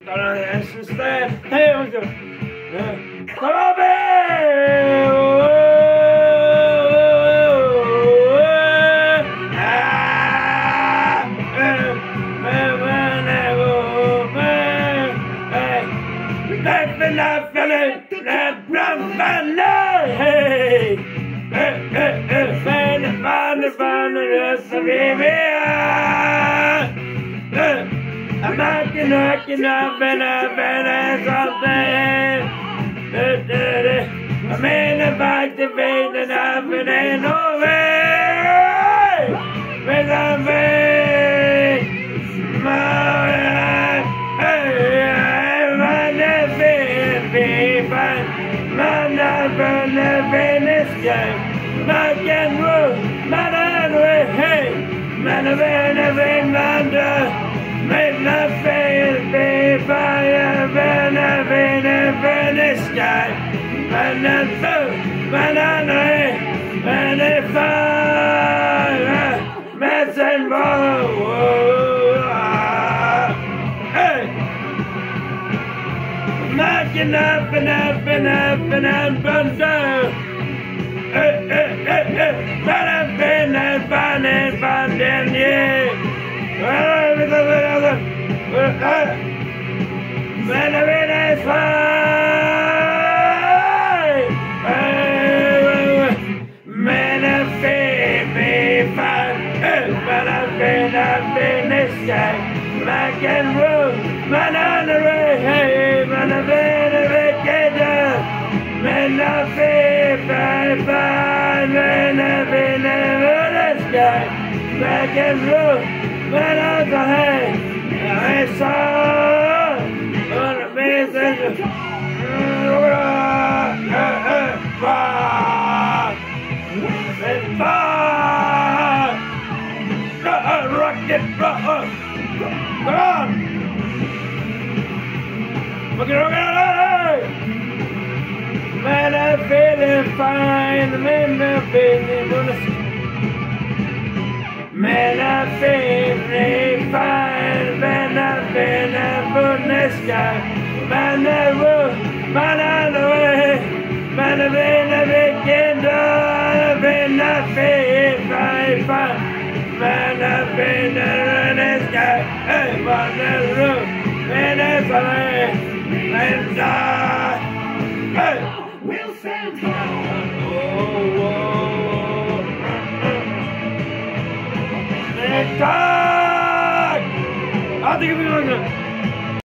That's just that. Hey, what's up? Come on, I'm knocking up and something. I'm in the back to beat and up and ain't over. With a big man, be fine. Man, I'm gonna finish game. Man, can move, man, anyway, hey, man, I'm in make my face be fire, burn up in the sky. And then boom, and if fire, messing more. Hey, knocking up and up and up and up and down. Hey, but I've been finding you. Man, I'm in a fight. Man, I'm me fine. But I've been this guy. Back and roll, man on the way. Hey, man, I've been a vacation. Man, I'm fine. Man, I've been this guy. Back and roll. Man, I'm the head, I saw on the message. Rocket, come on! Man, I'm feeling fine. Man, I'm feeling man, I'm feeling fine. Man, I've been up on the sky. Man, I'm on the way. Man, I've been a weekend. I've been up fine. Man, I've been on the sky. Hey, man, that's room. Man, that's a way.